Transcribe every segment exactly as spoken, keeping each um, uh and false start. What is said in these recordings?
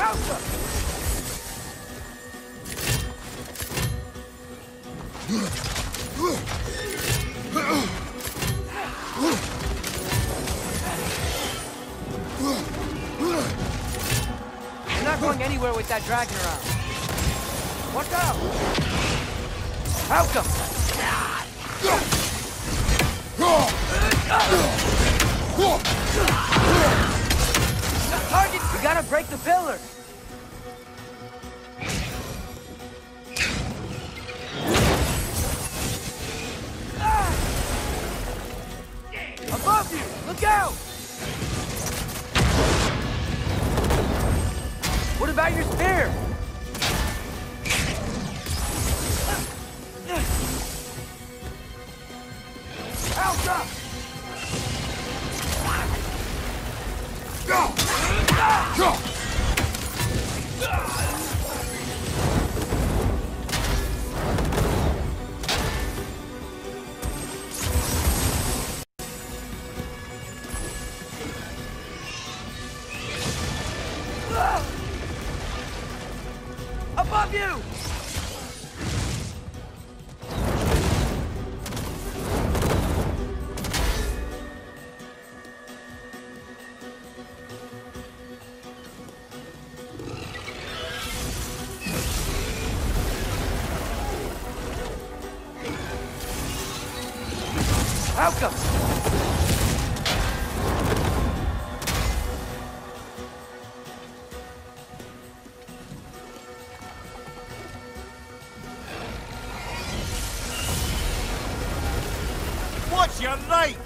You're not going anywhere with that dragon around. Watch out! Outcome! Target! We gotta break the pillar! Above you! Look out! What about your spear? Out up! Go! Go! Above you! Outcome! Watch your right!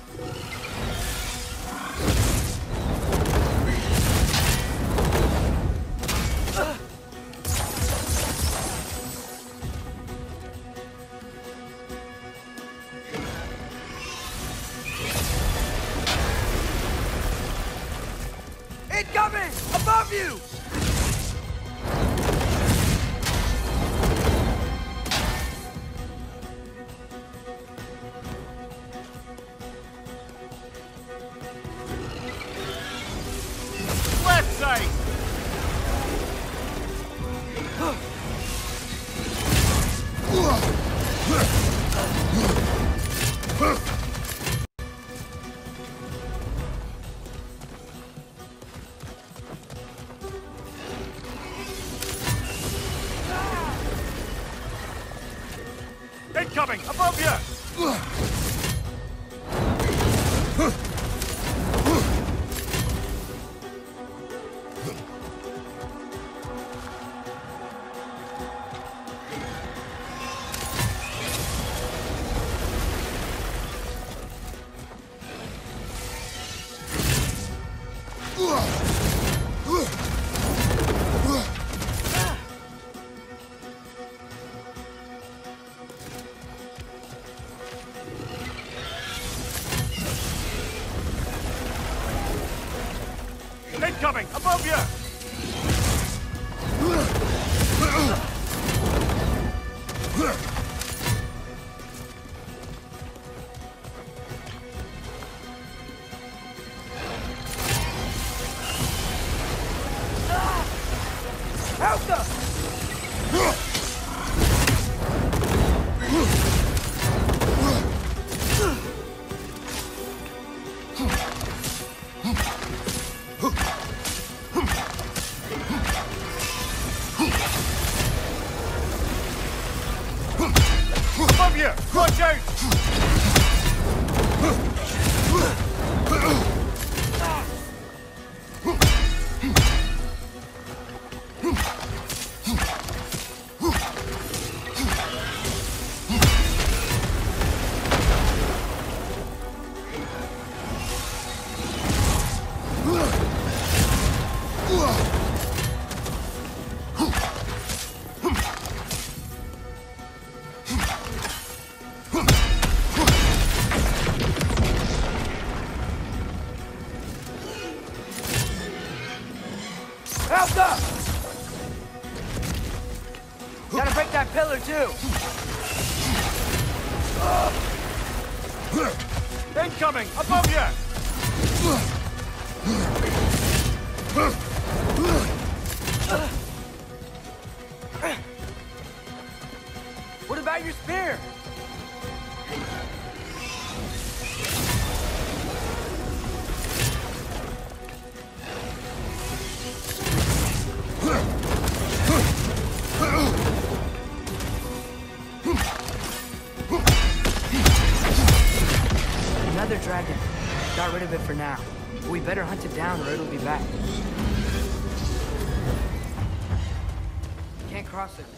Incoming! Above you! Left side! Incoming! Above you! Incoming! Above you! Help them! Above you! Watch out! Help up! Gotta break that pillar too. Incoming! Above you! What about your spear? Another dragon. Got rid of it for now. We better hunt it down or it'll be back. Can't cross it.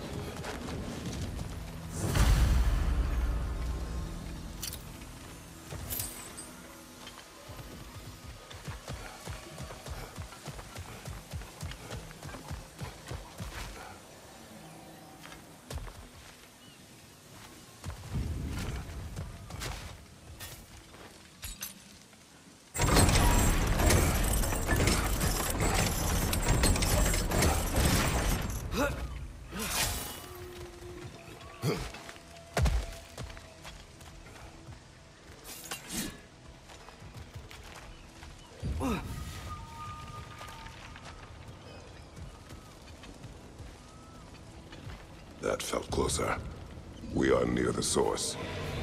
That felt closer. We are near the source.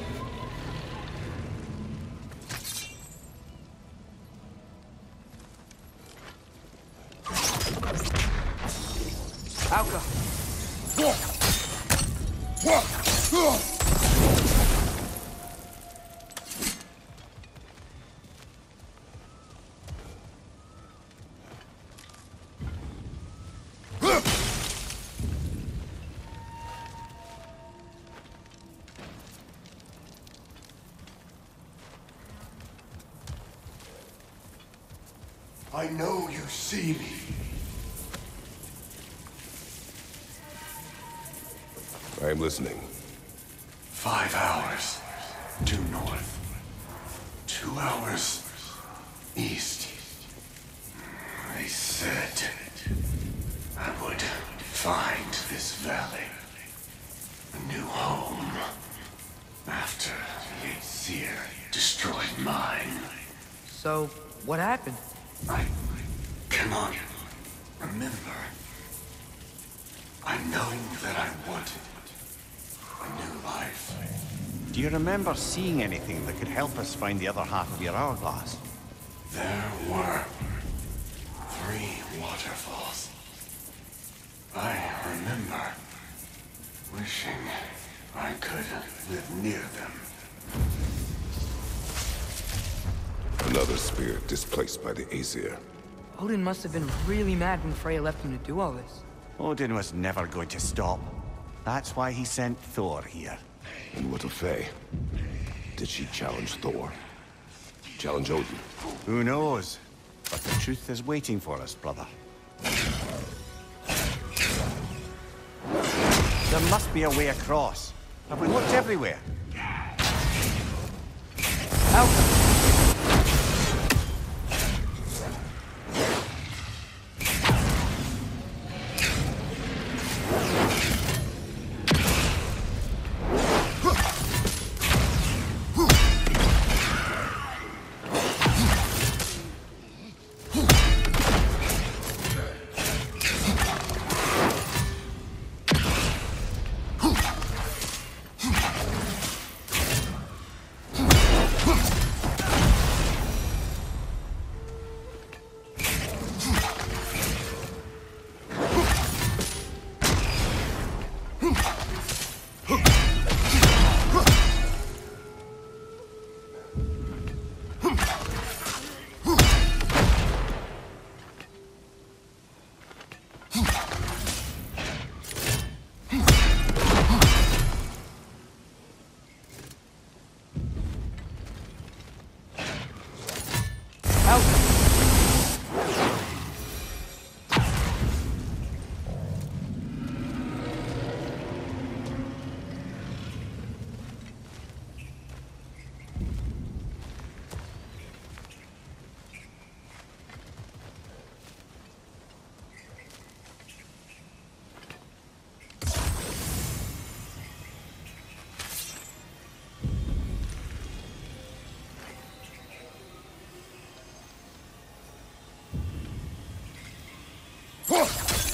Alka! I know you see me. I am listening. Five hours due north. Two hours east. I said I would find this valley a new home after the Æsir destroyed mine. So, what happened? I cannot remember. I know that I wanted a new life. Do you remember seeing anything that could help us find the other half of your hourglass? There were three waterfalls. I remember wishing I could live near them. Another spirit displaced by the Æsir. Odin must have been really mad when Freya left him to do all this. Odin was never going to stop. That's why he sent Thor here. And what of Faye? Did she challenge Thor? Challenge Odin? Who knows? But the truth is waiting for us, brother. There must be a way across. Have we looked everywhere? Alka!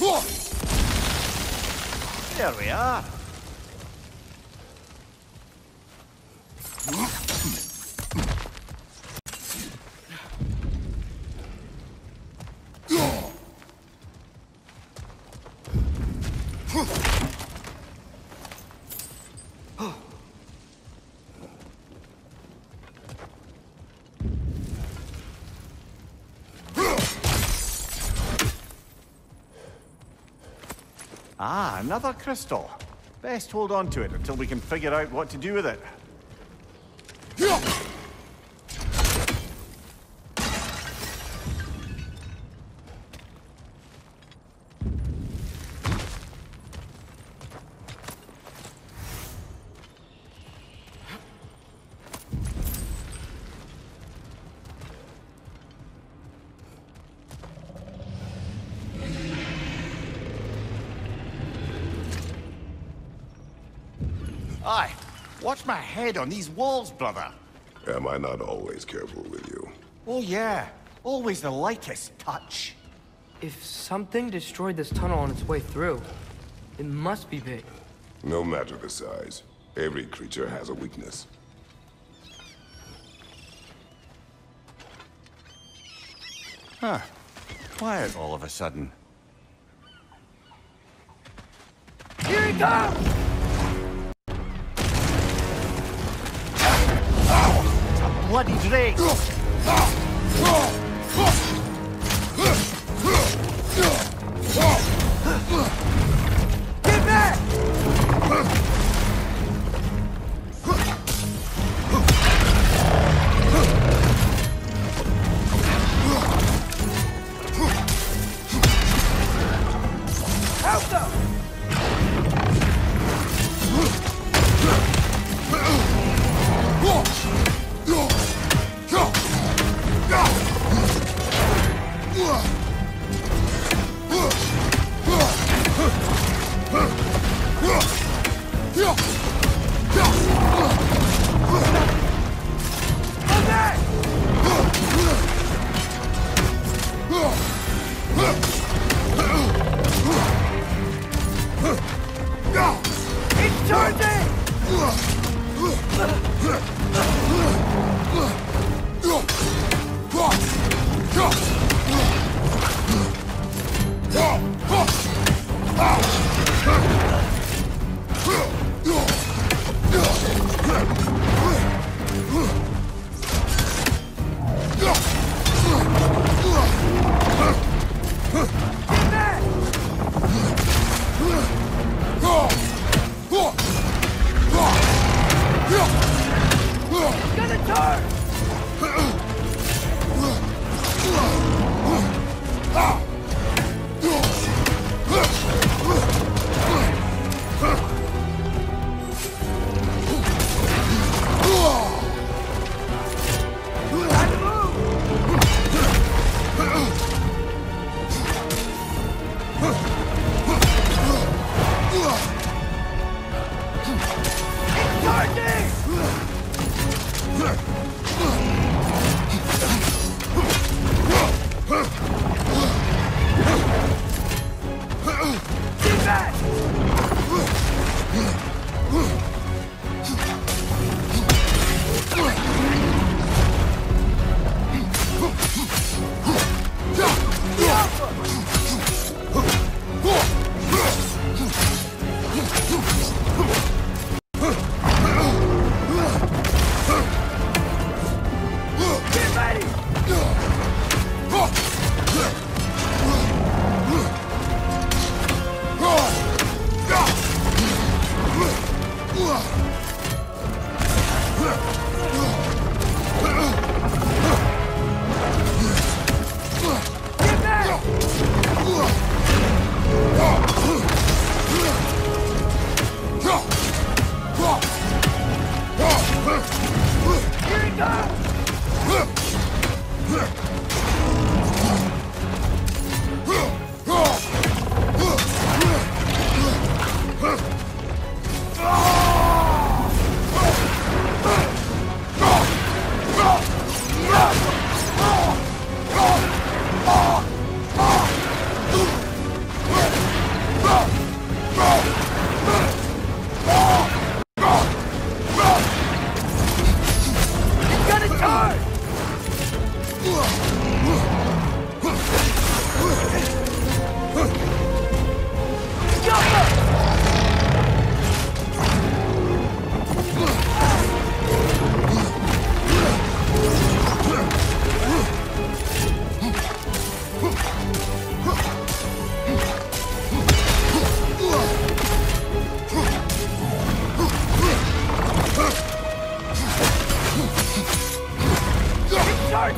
There we are. Ah, another crystal. Best hold on to it until we can figure out what to do with it. Aye, watch my head on these walls, brother. Am I not always careful with you? Oh yeah, always the lightest touch. If something destroyed this tunnel on its way through, it must be big. No matter the size, every creature has a weakness. Huh. Quiet all of a sudden. Here he comes! Bloody drake! Get back! Help them! It's charging! Gonna charge!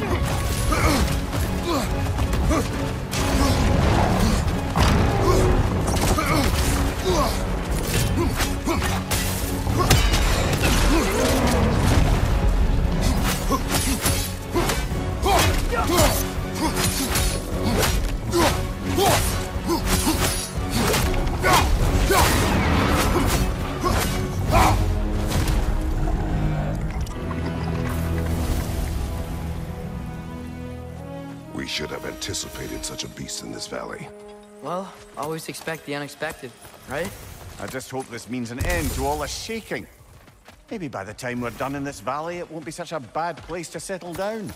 We should have anticipated such a beast in this valley. Well, always expect the unexpected, right? I just hope this means an end to all this shaking. Maybe by the time we're done in this valley, it won't be such a bad place to settle down.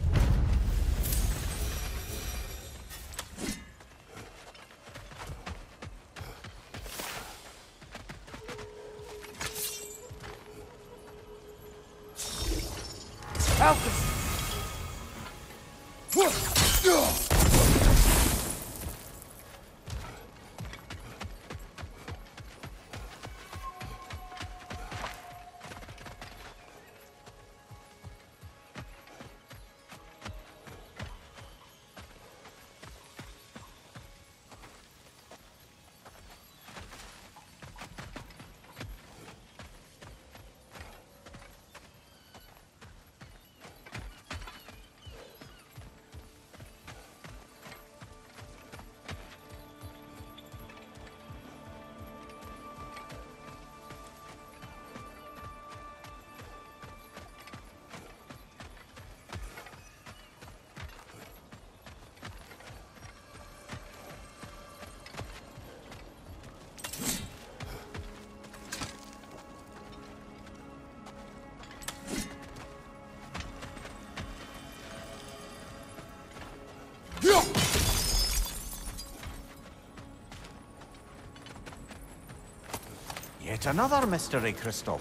Yet another mystery crystal.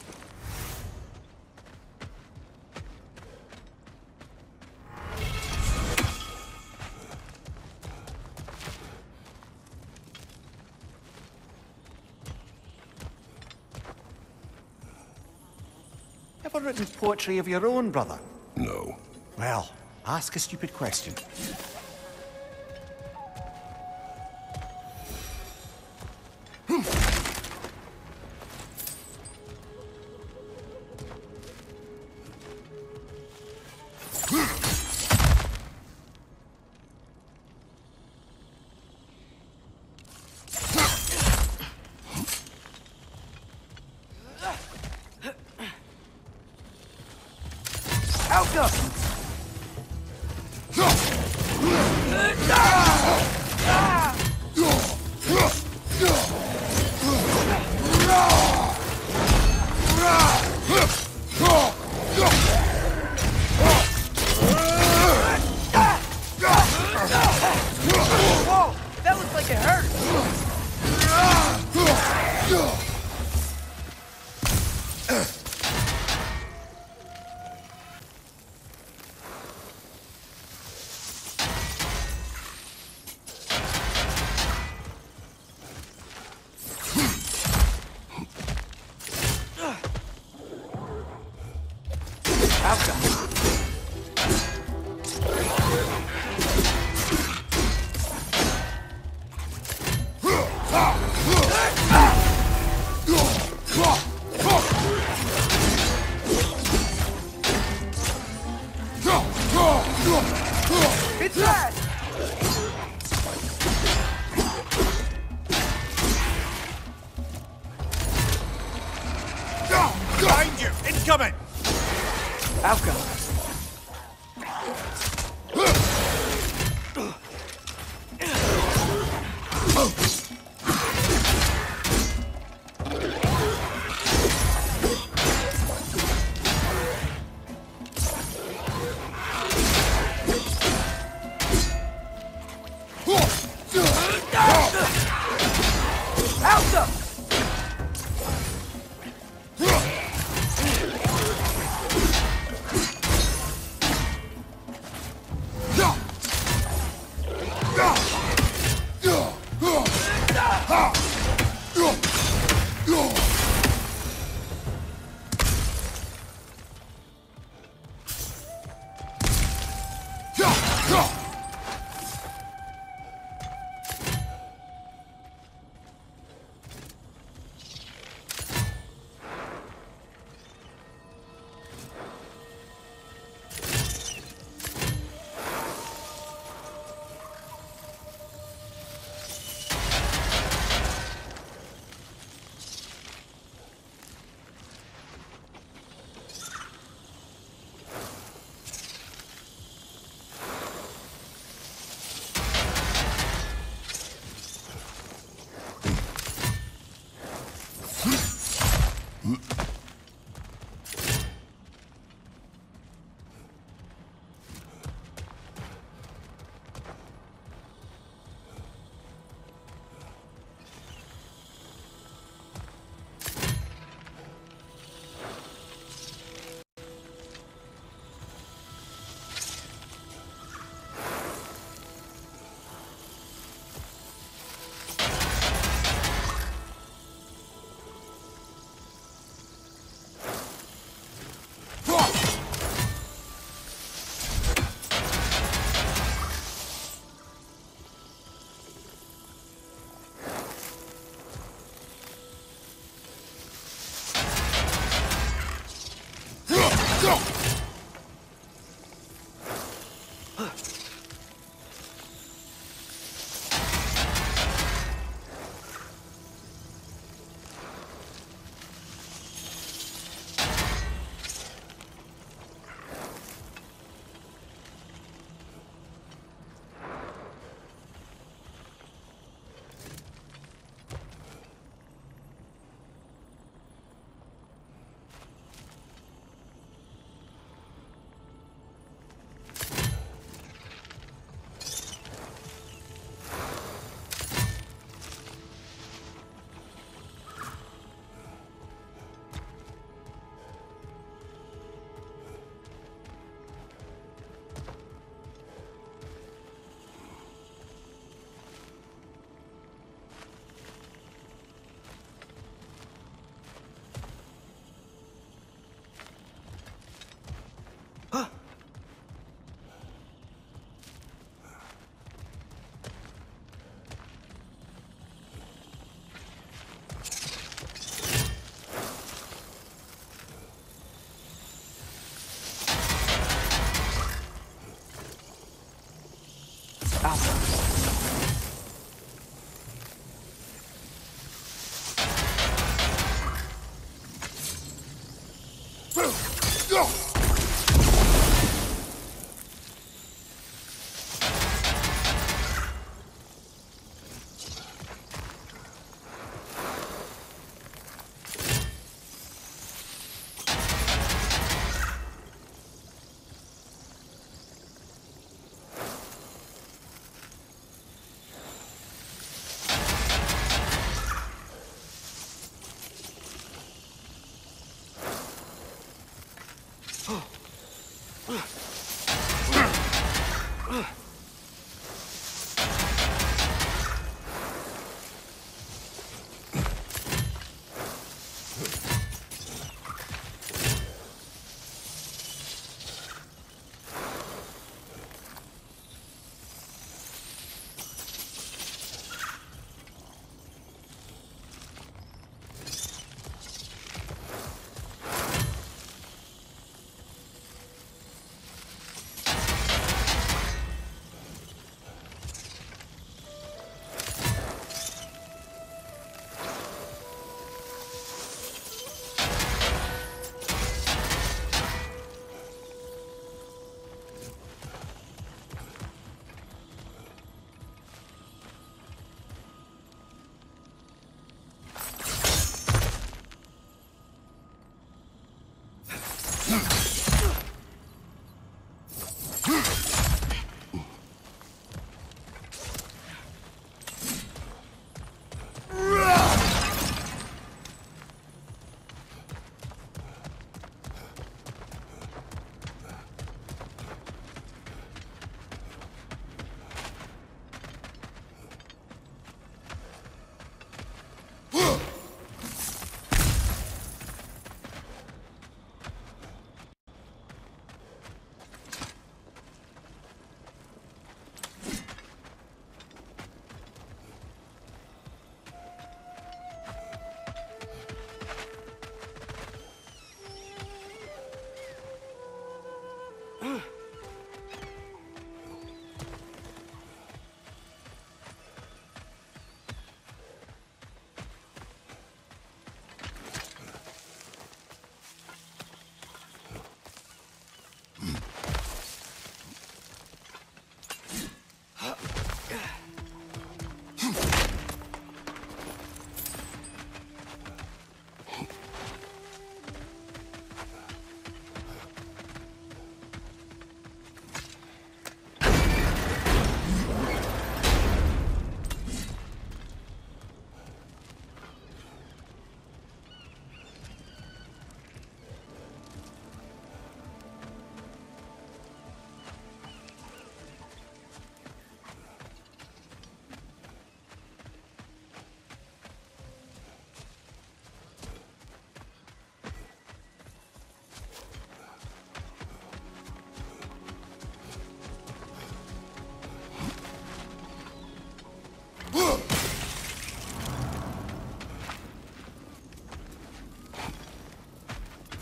Ever written poetry of your own, brother? No. Well, ask a stupid question.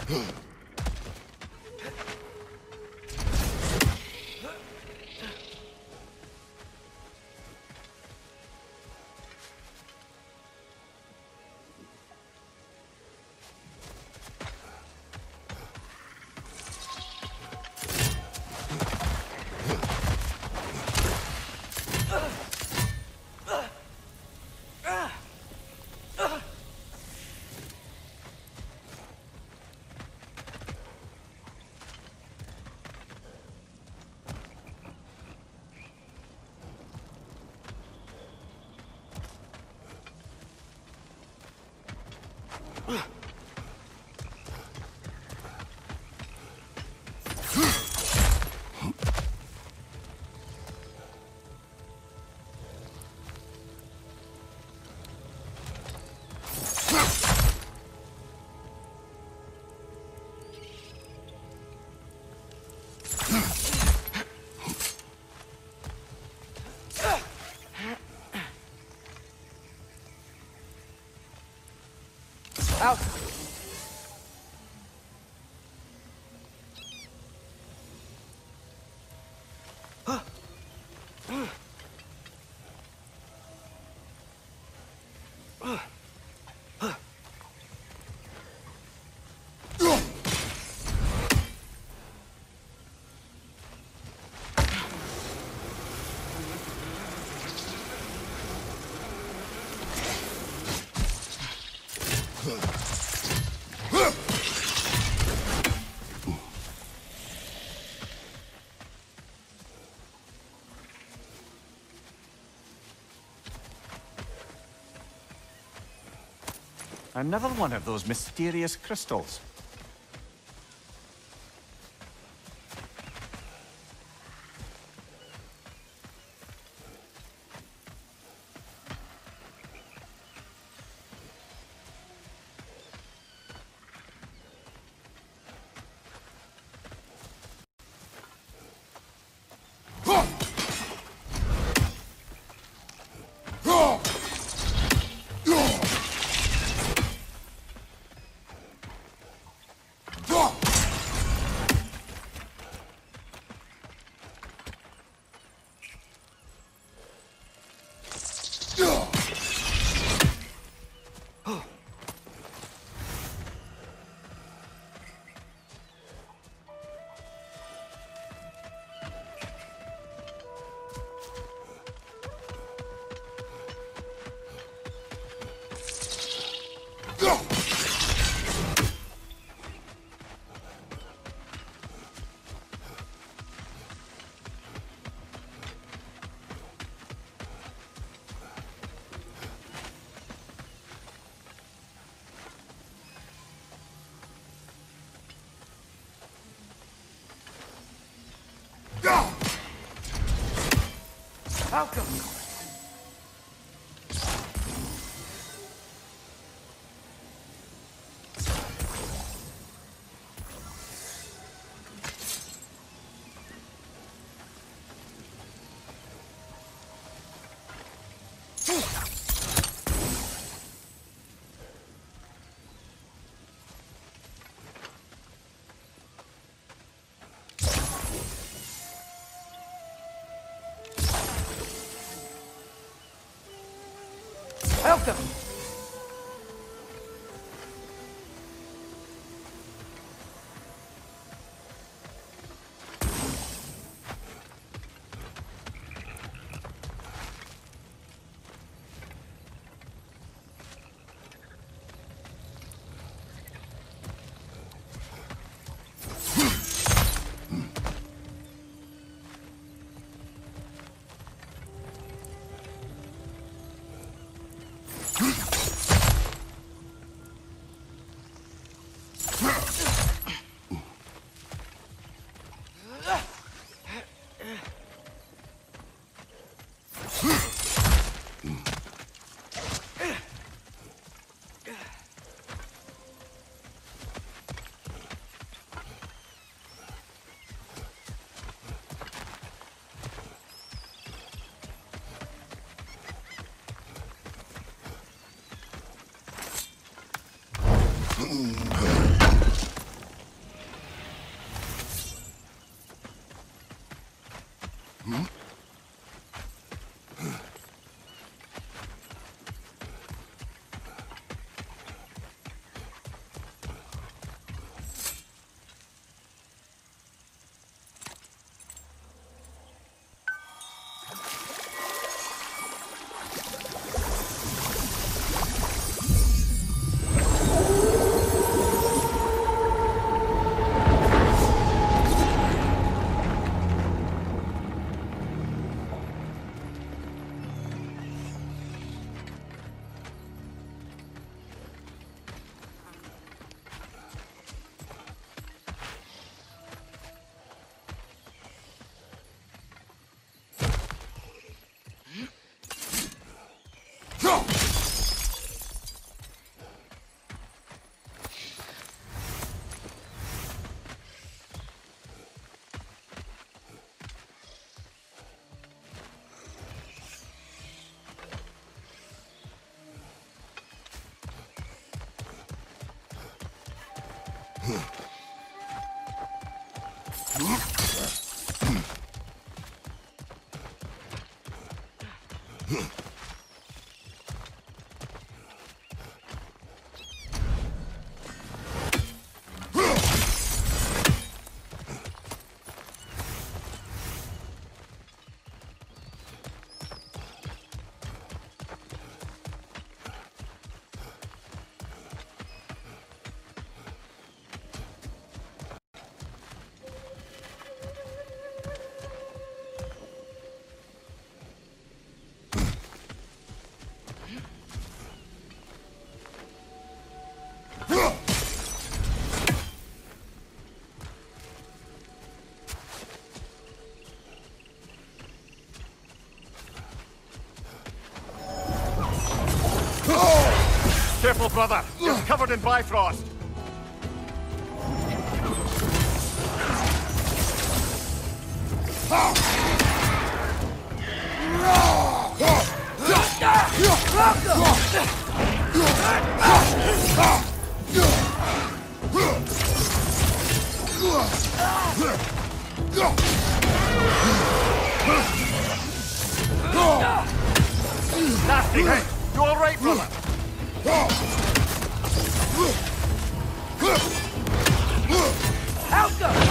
Out. Another one of those mysterious crystals. Welcome. Welcome. Careful, brother. You're covered in Bifrost. Nasty hit. You all right, brother? Out go!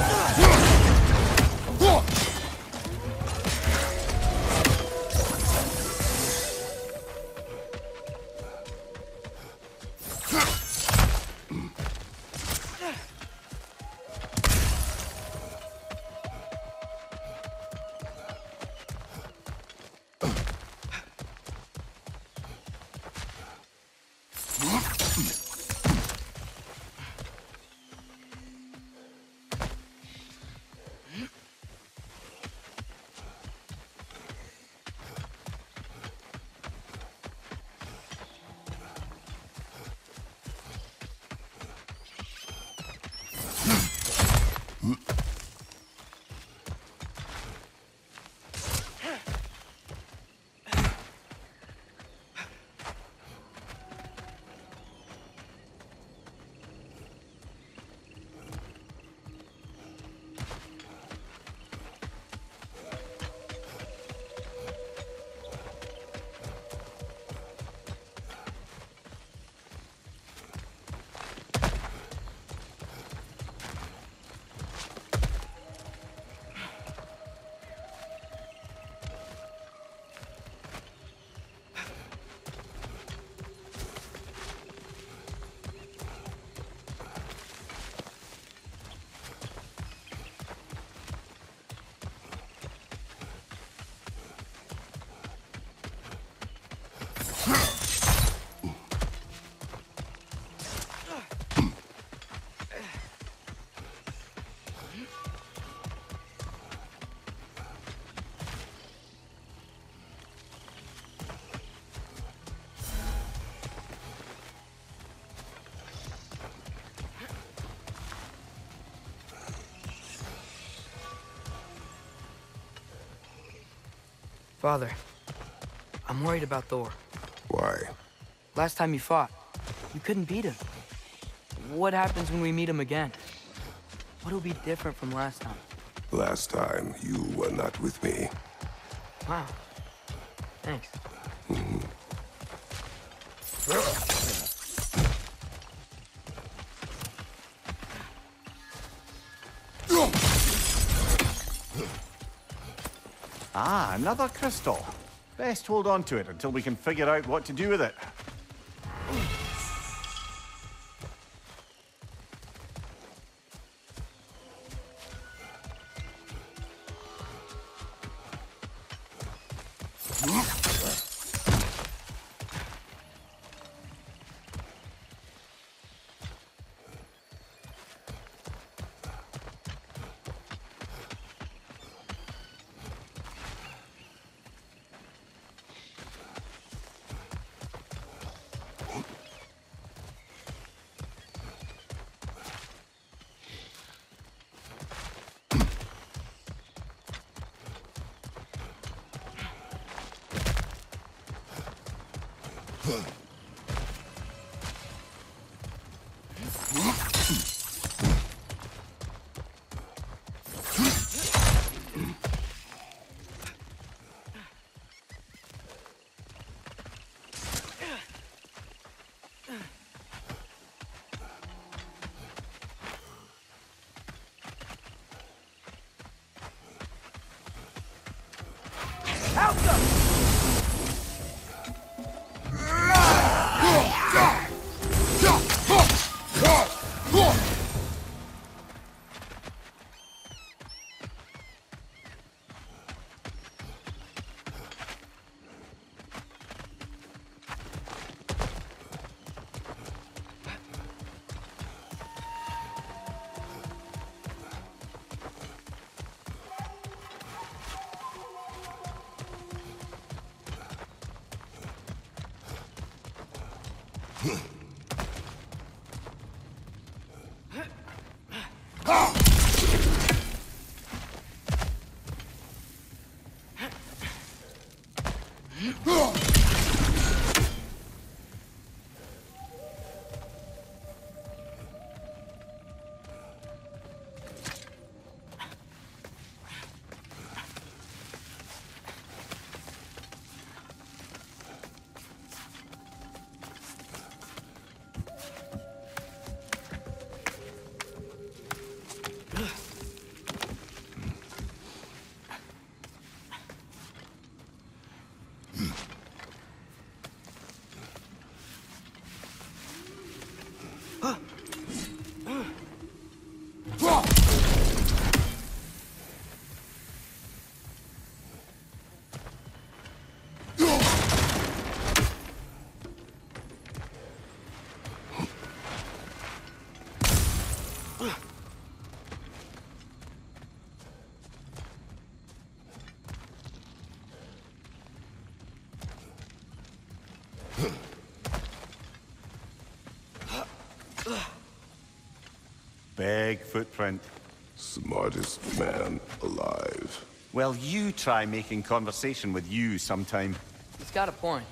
Father, I'm worried about Thor. Why? Last time you fought, you couldn't beat him. What happens when we meet him again? What'll be different from last time? Last time, you were not with me. Wow. Thanks. Mm-hmm. Ah, another crystal. Best hold on to it until we can figure out what to do with it. Help them! Big footprint. Smartest man alive. Well, you try making conversation with you sometime. He's got a point.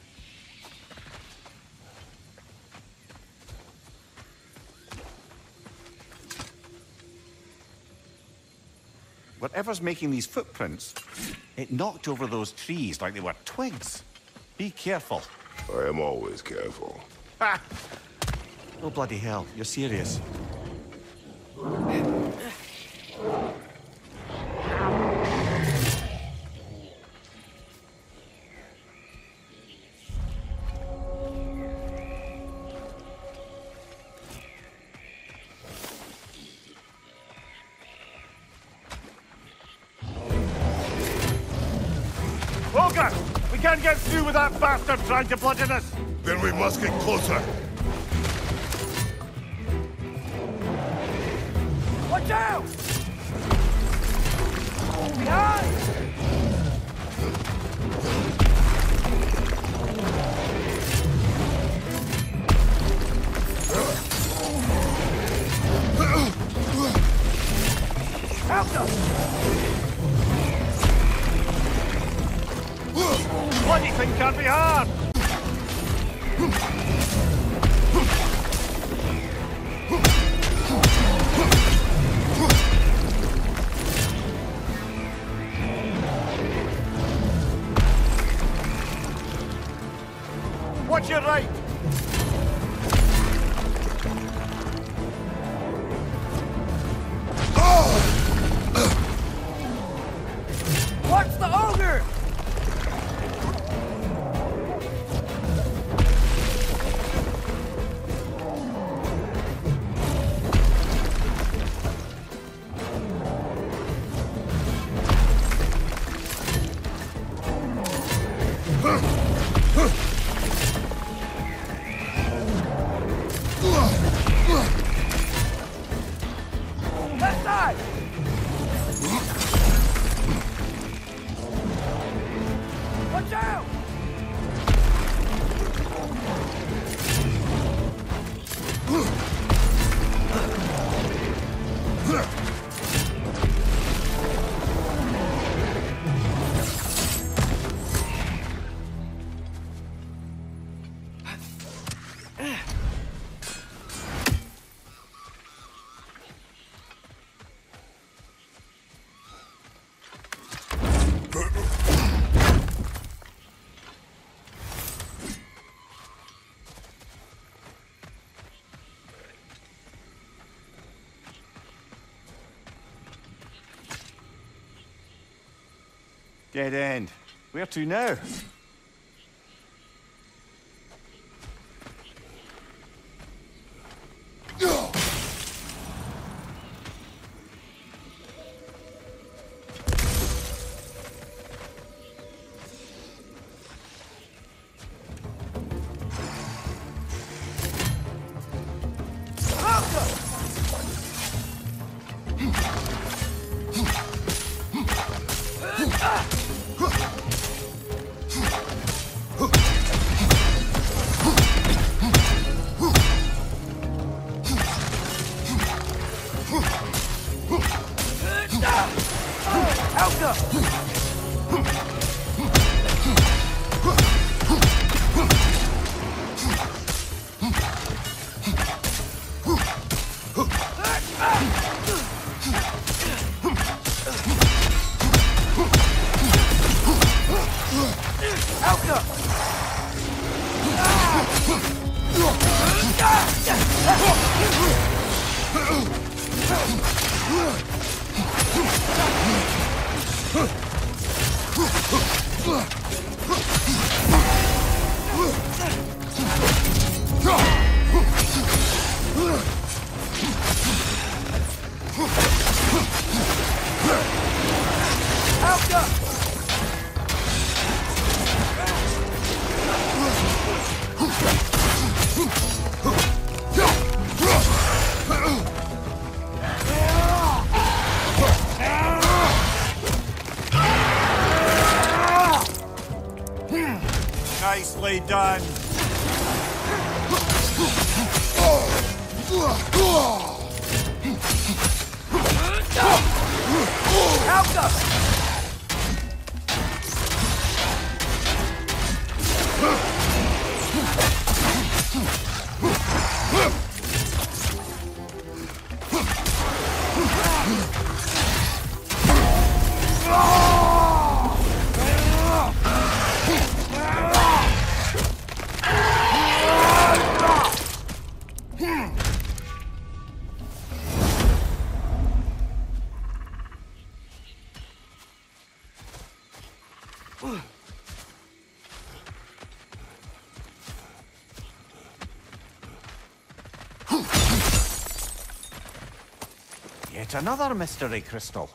Whatever's making these footprints, it knocked over those trees like they were twigs. Be careful. I am always careful. Ha! Oh, bloody hell, you're serious. Volker! We can't get through with that bastard trying to bludgeon us! Then we must get closer. Watch out! Behind! Help them! Bloody thing can't be hard! Watch your right! Watch the ogre! Left side! Watch out! Dead end. Where to now? Nicely done. Yet another mystery crystal.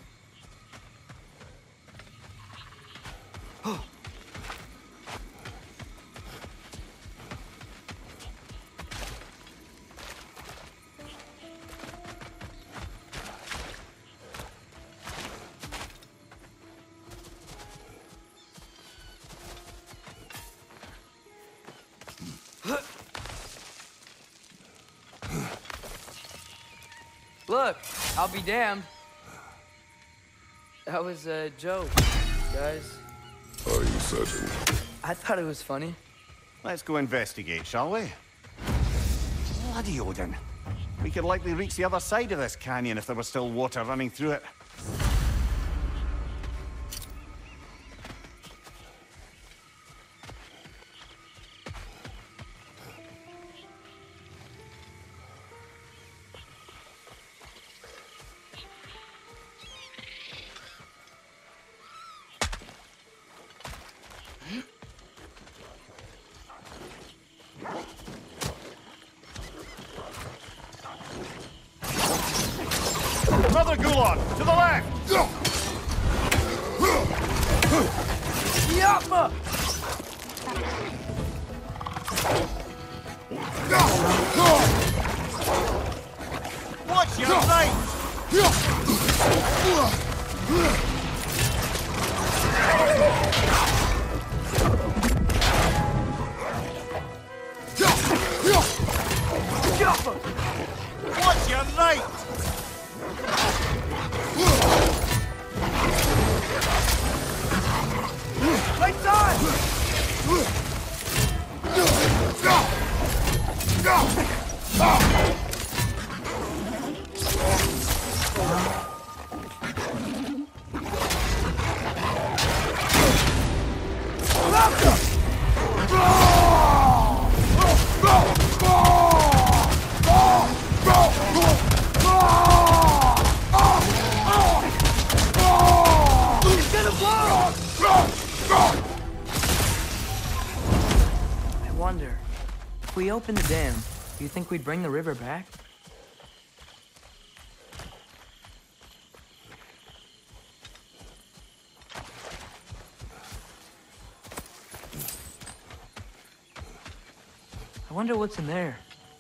Look, I'll be damned. That was a joke, guys. Are you certain? I thought it was funny. Let's go investigate, shall we? Bloody Odin. We could likely reach the other side of this canyon if there was still water running through it. Yulon, to the left! Yapma! Watch your right! Watch your right! Lights on! I wonder, if we open the dam, do you think we'd bring the river back? I wonder what's in there.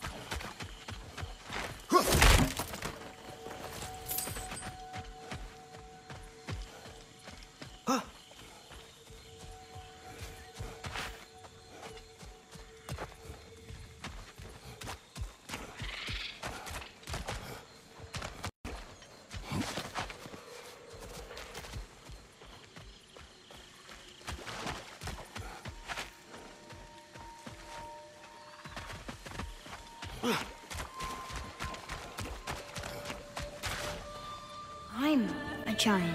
I'm a giant.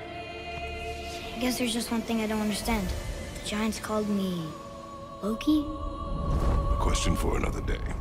I guess there's just one thing I don't understand. The giants called me... Loki? A question for another day.